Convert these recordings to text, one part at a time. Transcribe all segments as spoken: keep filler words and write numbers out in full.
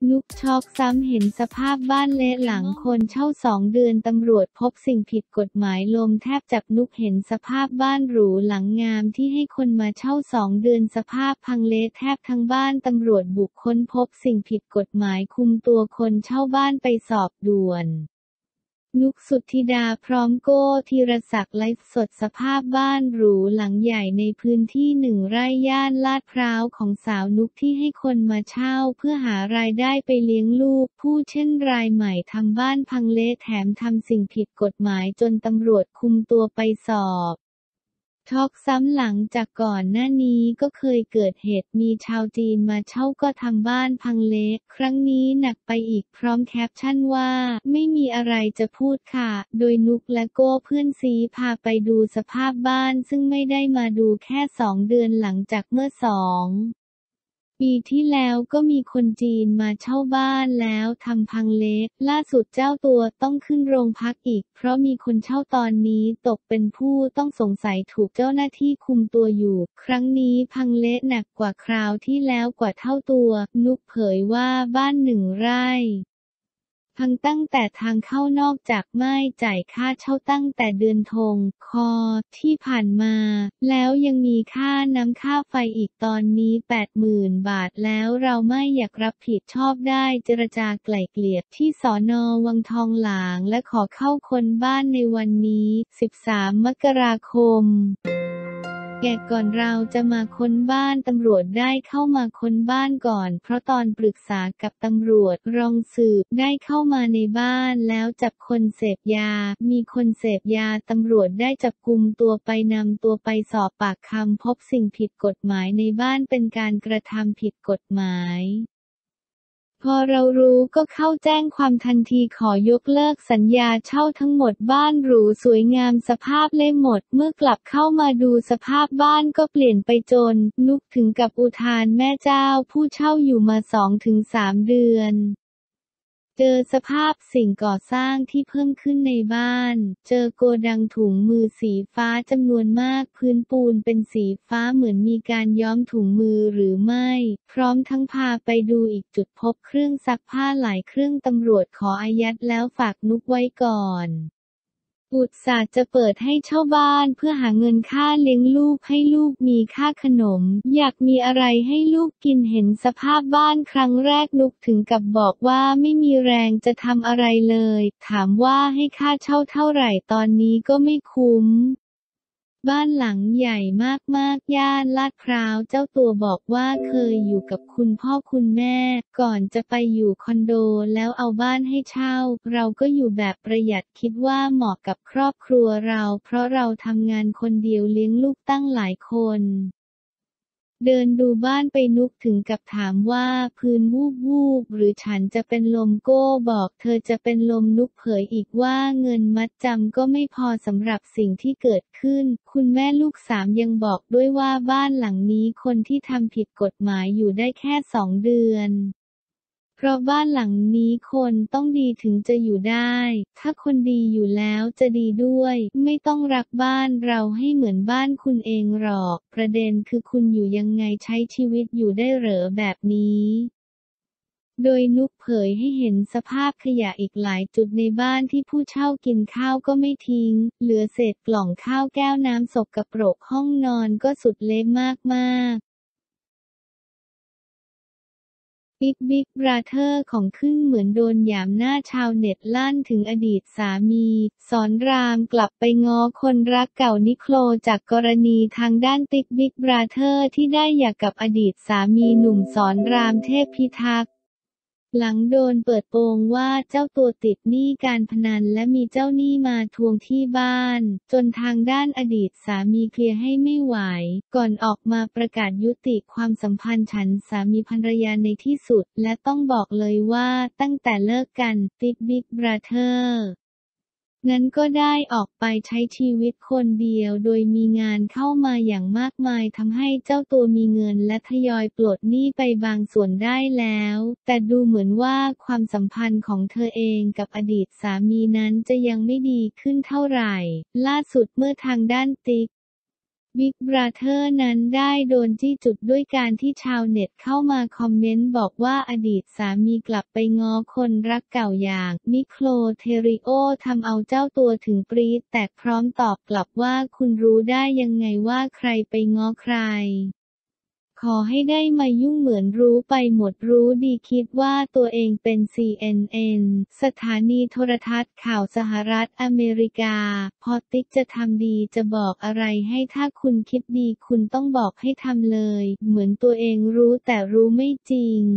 นุกช็อกซ้ำเห็นสภาพบ้านเละหลังคนเช่าสองเดือนตำรวจพบสิ่งผิดกฎหมายลมแทบจับนุกเห็นสภาพบ้านหรูหลังงามที่ให้คนมาเช่าสองเดือนสภาพพังเละแทบทั้งบ้านตำรวจบุกค้นพบสิ่งผิดกฎหมายคุมตัวคนเช่าบ้านไปสอบด่วนนุกสุทธิดาพร้อมโก้ธีรศักดิ์ไลฟ์สดสภาพบ้านหรูหลังใหญ่ในพื้นที่หนึ่งไร่ย่านลาดพร้าวของสาวนุกที่ให้คนมาเช่าเพื่อหารายได้ไปเลี้ยงลูกผู้เช่นรายใหม่ทำบ้านพังเละแถมทำสิ่งผิดกฎหมายจนตำรวจคุมตัวไปสอบช็อกซ้ำหลังจากก่อนหน้านี้ก็เคยเกิดเหตุมีชาวจีนมาเช่าก็ทำบ้านพังเละครั้งนี้หนักไปอีกพร้อมแคปชั่นว่าไม่มีอะไรจะพูดค่ะโดยนุกและโก้เพื่อนซีพาไปดูสภาพบ้านซึ่งไม่ได้มาดูแค่สองเดือนหลังจากเมื่อสองปีที่แล้วก็มีคนจีนมาเช่าบ้านแล้วทำพังเละล่าสุดเจ้าตัวต้องขึ้นโรงพักอีกเพราะมีคนเช่าตอนนี้ตกเป็นผู้ต้องสงสัยถูกเจ้าหน้าที่คุมตัวอยู่ครั้งนี้พังเละหนักกว่าคราวที่แล้วกว่าเท่าตัวนุกเผยว่าบ้านหนึ่งไร่พังตั้งแต่ทางเข้านอกจากไม่จ่ายค่าเช่าตั้งแต่เดือนธงคอที่ผ่านมาแล้วยังมีค่าน้ำค่าไฟอีกตอนนี้ แปดหมื่น บาทแล้วเราไม่อยากรับผิดชอบได้เจรจาไกล่เกลี่ยที่สน.วังทองหลางและขอเข้าค้นบ้านในวันนี้ สิบสาม มกราคมแกก่อนเราจะมาค้นบ้านตำรวจได้เข้ามาค้นบ้านก่อนเพราะตอนปรึกษากับตำรวจรองสืบได้เข้ามาในบ้านแล้วจับคนเสพยามีคนเสพยาตำรวจได้จับกุมตัวไปนำตัวไปสอบปากคำพบสิ่งผิดกฎหมายในบ้านเป็นการกระทำผิดกฎหมายพอเรารู้ก็เข้าแจ้งความทันทีขอยกเลิกสัญญาเช่าทั้งหมดบ้านหรูสวยงามสภาพเละหมดเมื่อกลับเข้ามาดูสภาพบ้านก็เปลี่ยนไปจนนุกถึงกับอุทานแม่เจ้าผู้เช่าอยู่มา สองถึงสาม เดือนเจอสภาพสิ่งก่อสร้างที่เพิ่มขึ้นในบ้านเจอโกดังถุงมือสีฟ้าจำนวนมากพื้นปูนเป็นสีฟ้าเหมือนมีการย้อมถุงมือหรือไม่พร้อมทั้งพาไปดูอีกจุดพบเครื่องซักผ้าหลายเครื่องตำรวจขออายัดแล้วฝากนุกไว้ก่อนอุตส่าห์จะเปิดให้เช่าบ้านเพื่อหาเงินค่าเลี้ยงลูกให้ลูกมีค่าขนมอยากมีอะไรให้ลูกกินเห็นสภาพบ้านครั้งแรกนุกถึงกับบอกว่าไม่มีแรงจะทำอะไรเลยถามว่าให้ค่าเช่าเท่าไหร่ตอนนี้ก็ไม่คุ้มบ้านหลังใหญ่มากๆย่านลาดพร้าวเจ้าตัวบอกว่าเคยอยู่กับคุณพ่อคุณแม่ก่อนจะไปอยู่คอนโดแล้วเอาบ้านให้เช่าเราก็อยู่แบบประหยัดคิดว่าเหมาะกับครอบครัวเราเพราะเราทำงานคนเดียวเลี้ยงลูกตั้งหลายคนเดินดูบ้านไปนุกถึงกับถามว่าพื้นวูบวูบหรือฉันจะเป็นลมโก้บอกเธอจะเป็นลมนุกเผยอีกว่าเงินมัดจำก็ไม่พอสำหรับสิ่งที่เกิดขึ้นคุณแม่ลูกสามยังบอกด้วยว่าบ้านหลังนี้คนที่ทำผิดกฎหมายอยู่ได้แค่สองเดือนเพราะบ้านหลังนี้คนต้องดีถึงจะอยู่ได้ถ้าคนดีอยู่แล้วจะดีด้วยไม่ต้องรักบ้านเราให้เหมือนบ้านคุณเองหรอกประเด็นคือคุณอยู่ยังไงใช้ชีวิตอยู่ได้เหรอแบบนี้โดยนุกเผยให้เห็นสภาพขยะอีกหลายจุดในบ้านที่ผู้เช่ากินข้าวก็ไม่ทิ้งเหลือเศษกล่องข้าวแก้วน้ำสกปรกห้องนอนก็สุดเละมากๆบิ๊กบิ๊กบราเธอร์ของขึ้นเหมือนโดนหยามหน้าชาวเน็ตลั่นถึงอดีตสามีสอนรามกลับไปง้อคนรักเก่านิโคลจากกรณีทางด้านติ๊กบิ๊กบราเธอร์ที่ได้หย่ากับอดีตสามีหนุ่มสอนรามเทพพิทักษ์หลังโดนเปิดโปงว่าเจ้าตัวติดหนี้การพนันและมีเจ้าหนี้มาทวงที่บ้านจนทางด้านอดีตสามีเคลียร์ให้ไม่ไหวก่อนออกมาประกาศยุติความสัมพันธ์ฉันสามีภรรยาในที่สุดและต้องบอกเลยว่าตั้งแต่เลิกกันติ๊กบิ๊กบราเธอร์นั้นก็ได้ออกไปใช้ชีวิตคนเดียวโดยมีงานเข้ามาอย่างมากมายทำให้เจ้าตัวมีเงินและทยอยปลดหนี้ไปบางส่วนได้แล้วแต่ดูเหมือนว่าความสัมพันธ์ของเธอเองกับอดีตสามีนั้นจะยังไม่ดีขึ้นเท่าไหร่ล่าสุดเมื่อทางด้านติ๊กบิ๊กบราเธอร์นั้นได้โดนจี้จุดด้วยการที่ชาวเน็ตเข้ามาคอมเมนต์บอกว่าอดีตสามีกลับไปง้อคนรักเก่าอย่างนิโคลเทริโอทำเอาเจ้าตัวถึงปรี๊ดแตกพร้อมตอบกลับว่าคุณรู้ได้ยังไงว่าใครไปง้อใครขอให้ได้มายุ่งเหมือนรู้ไปหมดรู้ดีคิดว่าตัวเองเป็น ซี เอ็น เอ็น สถานีโทรทัศน์ข่าวสหรัฐอเมริกาพอติ๊กจะทำดีจะบอกอะไรให้ถ้าคุณคิดดีคุณต้องบอกให้ทำเลยเหมือนตัวเองรู้แต่รู้ไม่จริง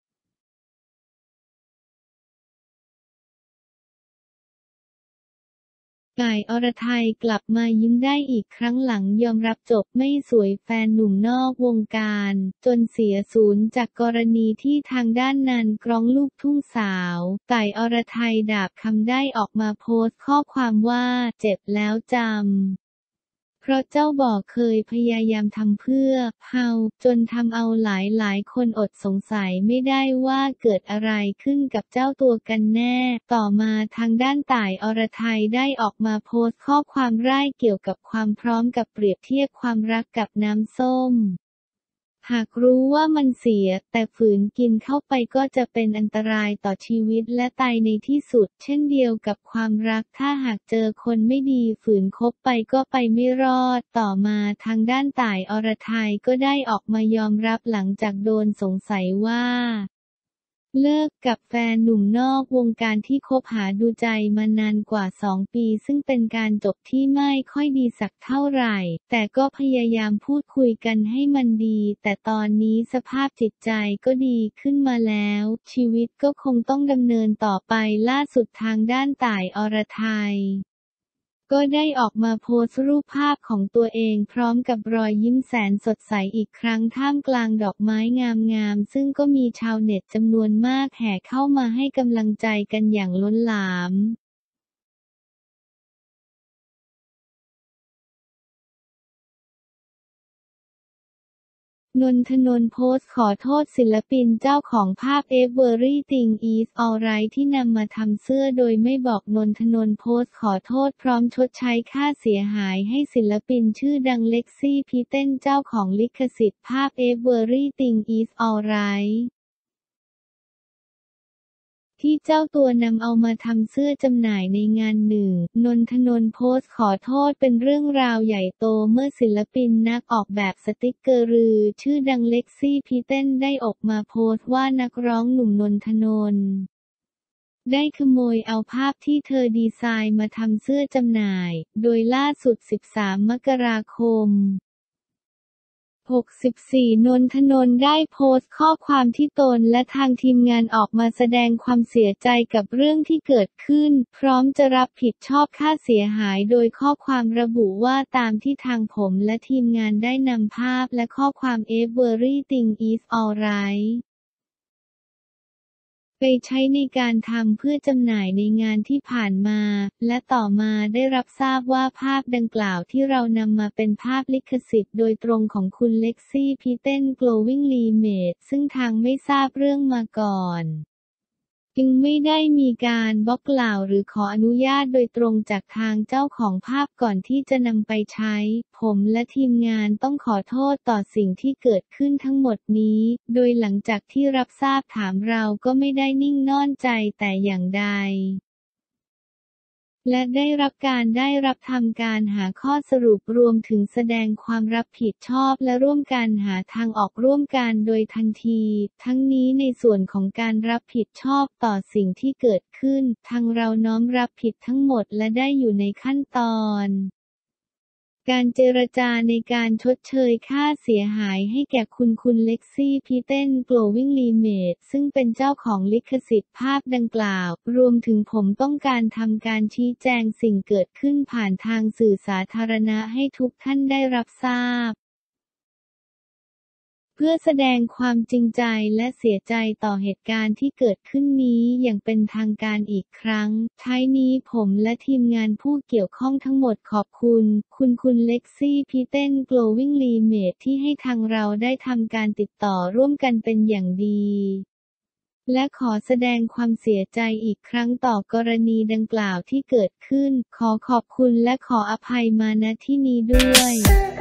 ก่ายอรไทยกลับมายิ้มได้อีกครั้งหลังยอมรับจบไม่สวยแฟนหนุ่มนอกวงการจนเสียศูนย์จากกรณีที่ทางด้านนันกร้องลูกทุ่งสาวก่ายอรไทยดาบคำได้ออกมาโพสต์ข้อความว่าเจ็บแล้วจำเพราะเจ้าบอกเคยพยายามทำเพื่อเฮาจนทำเอาหลายหลายคนอดสงสัยไม่ได้ว่าเกิดอะไรขึ้นกับเจ้าตัวกันแน่ต่อมาทางด้านต่ายอรไทยได้ออกมาโพสต์ข้อความร่ายเกี่ยวกับความพร้อมกับเปรียบเทียบความรักกับน้ำส้มหากรู้ว่ามันเสียแต่ฝืนกินเข้าไปก็จะเป็นอันตรายต่อชีวิตและตายในที่สุดเช่นเดียวกับความรักถ้าหากเจอคนไม่ดีฝืนคบไปก็ไปไม่รอดต่อมาทางด้านต่ายอรไทยก็ได้ออกมายอมรับหลังจากโดนสงสัยว่าเลิกกับแฟนหนุ่มนอกวงการที่คบหาดูใจมานานกว่าสองปีซึ่งเป็นการจบที่ไม่ค่อยดีสักเท่าไหร่แต่ก็พยายามพูดคุยกันให้มันดีแต่ตอนนี้สภาพจิตใจก็ดีขึ้นมาแล้วชีวิตก็คงต้องดำเนินต่อไปล่าสุดทางด้านต่ายอรไทยก็ได้ออกมาโพสต์รูปภาพของตัวเองพร้อมกับรอยยิ้มแสนสดใสอีกครั้งท่ามกลางดอกไม้งามๆซึ่งก็มีชาวเน็ตจำนวนมากแห่เข้ามาให้กำลังใจกันอย่างล้นหลามนนทนนท์โพสต์ขอโทษศิลปินเจ้าของภาพ Everything is Alright ที่นำมาทำเสื้อโดยไม่บอกนนทนนท์โพสต์ขอโทษพร้อมชดใช้ค่าเสียหายให้ศิลปินชื่อดังเล็กซี่พีเต้นเจ้าของลิขสิทธิ์ภาพ Everything is Alrightที่เจ้าตัวนำเอามาทำเสื้อจำหน่ายในงานหนึ่งนนทนนท์โพสต์ขอโทษเป็นเรื่องราวใหญ่โตเมื่อศิลปินนักออกแบบสติกเกอร์รือชื่อดังเล็กซี่พีเต้นได้ออกมาโพสต์ว่านักร้องหนุ่มนนทนนท์ได้ขโมยเอาภาพที่เธอดีไซน์มาทำเสื้อจำหน่ายโดยล่าสุดสิบสามมกราคมหกสิบสี่ นนทนนท์ได้โพสต์ข้อความที่ตนและทางทีมงานออกมาแสดงความเสียใจกับเรื่องที่เกิดขึ้นพร้อมจะรับผิดชอบค่าเสียหายโดยข้อความระบุว่าตามที่ทางผมและทีมงานได้นำภาพและข้อความ Everything is Alrightไปใช้ในการทำเพื่อจำหน่ายในงานที่ผ่านมาและต่อมาได้รับทราบว่าภาพดังกล่าวที่เรานำมาเป็นภาพลิขสิทธิ์โดยตรงของคุณเล็กซี่พีเต้น Glowing Limage ซึ่งทางไม่ทราบเรื่องมาก่อนจึงไม่ได้มีการบล็อกกล่าวหรือขออนุญาตโดยตรงจากทางเจ้าของภาพก่อนที่จะนำไปใช้ผมและทีมงานต้องขอโทษต่อสิ่งที่เกิดขึ้นทั้งหมดนี้โดยหลังจากที่รับทราบถามเราก็ไม่ได้นิ่งนอนใจแต่อย่างใดและได้รับการได้รับทำการหาข้อสรุปรวมถึงแสดงความรับผิดชอบและร่วมกันหาทางออกร่วมกันโดยทันทีทั้งนี้ในส่วนของการรับผิดชอบต่อสิ่งที่เกิดขึ้นทางเราน้อมรับผิดทั้งหมดและได้อยู่ในขั้นตอนการเจรจาในการชดเชยค่าเสียหายให้แก่คุณคุณเล็กซี่พีเต้น Glowing Limage ซึ่งเป็นเจ้าของลิขสิทธิ์ภาพดังกล่าวรวมถึงผมต้องการทำการชี้แจงสิ่งเกิดขึ้นผ่านทางสื่อสาธารณะให้ทุกท่านได้รับทราบเพื่อแสดงความจริงใจและเสียใจต่อเหตุการณ์ที่เกิดขึ้นนี้อย่างเป็นทางการอีกครั้งท้ายนี้ผมและทีมงานผู้เกี่ยวข้องทั้งหมดขอบคุณคุณคุณเล็กซี่พีเต้น Glowing Limage ที่ให้ทางเราได้ทำการติดต่อร่วมกันเป็นอย่างดีและขอแสดงความเสียใจอีกครั้งต่อกรณีดังกล่าวที่เกิดขึ้นขอขอบคุณและขออภัยมาณที่นี้ด้วย